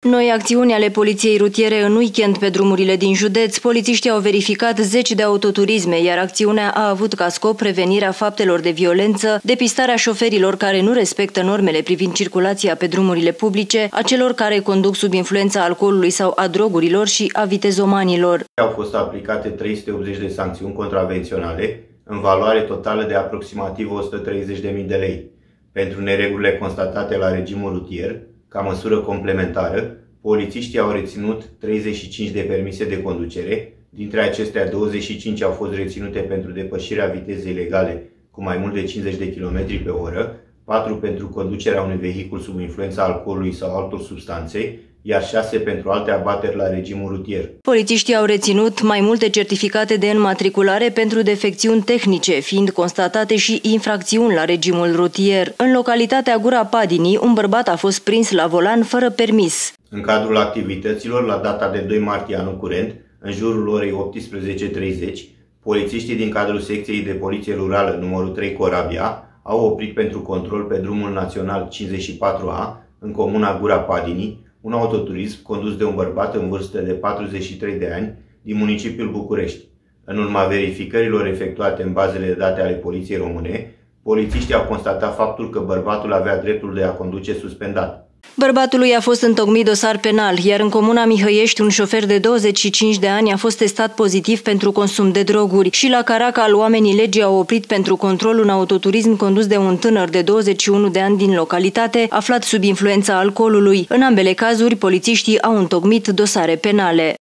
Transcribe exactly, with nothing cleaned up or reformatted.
Noi acțiuni ale poliției rutiere în weekend pe drumurile din județ. Polițiștii au verificat zeci de autoturisme, iar acțiunea a avut ca scop prevenirea faptelor de violență, depistarea șoferilor care nu respectă normele privind circulația pe drumurile publice, a celor care conduc sub influența alcoolului sau a drogurilor și a vitezomanilor. Au fost aplicate trei sute optzeci de sancțiuni contravenționale în valoare totală de aproximativ o sută treizeci de mii de lei. Pentru neregulile constatate la regimul rutier, ca măsură complementară, polițiștii au reținut treizeci și cinci de permise de conducere, dintre acestea douăzeci și cinci au fost reținute pentru depășirea vitezei legale cu mai mult de cincizeci de kilometri pe oră, patru pentru conducerea unui vehicul sub influența alcoolului sau altor substanțe, iar șase pentru alte abateri la regimul rutier. Polițiștii au reținut mai multe certificate de înmatriculare pentru defecțiuni tehnice, fiind constatate și infracțiuni la regimul rutier. În localitatea Gura Padinii, un bărbat a fost prins la volan fără permis. În cadrul activităților, la data de doi martie anul curent, în jurul orei optsprezece treizeci, polițiștii din cadrul secției de poliție rurală numărul trei Corabia au oprit pentru control pe drumul național cincizeci și patru A, în comuna Gura Padinii, un autoturism condus de un bărbat în vârstă de patruzeci și trei de ani din municipiul București. În urma verificărilor efectuate în bazele de date ale Poliției Române, polițiștii au constatat faptul că bărbatul avea dreptul de a conduce suspendat. Bărbatului a fost întocmit dosar penal, iar în comuna Mihăiești un șofer de douăzeci și cinci de ani a fost testat pozitiv pentru consum de droguri și la Caracal oamenii legii au oprit pentru control un autoturism condus de un tânăr de douăzeci și unu de ani din localitate, aflat sub influența alcoolului. În ambele cazuri, polițiștii au întocmit dosare penale.